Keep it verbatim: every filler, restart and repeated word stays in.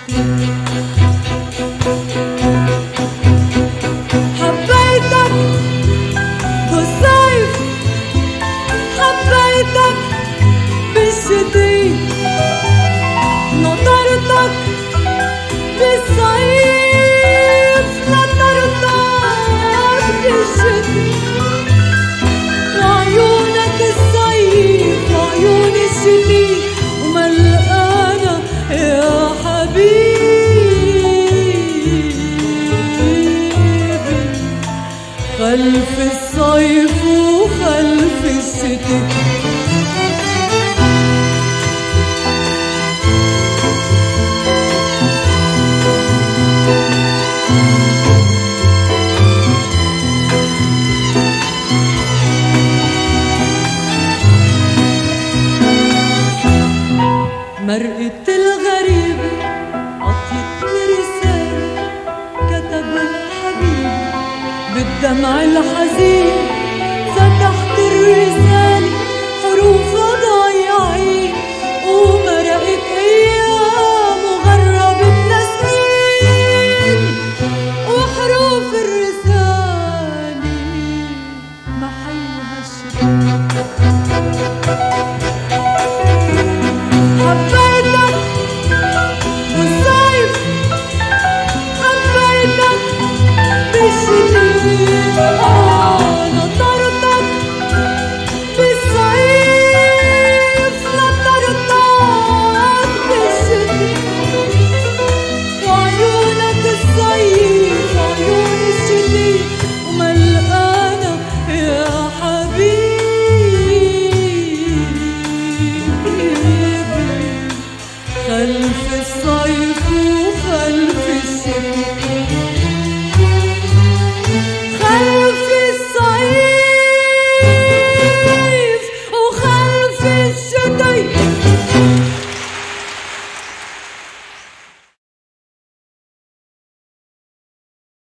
حبيتك بالصيف، حبيتك بالشتي، نطرتك بالصيف، نطرتك بالشتي، وعيونك الصيف وعيوني الشتي وملقانة يا حبيبي خلف الصيف وخلف الشتي. مرقة الغريبة عطيتني رسالة كتبها الحبيب بالدمع الحزين، فتحت الرسالة حروفها ضايعين ومرقت أيام وغربت سنين، وحروف الرسالة محلها الشتاء. حبيتك بالصيف، حبيتك بالشتي، نطرتك بالصيف، نطرتك بالشتي، وعيونك الصيف وعيون الشتي وملقانة يا حبيبي خلف الصيف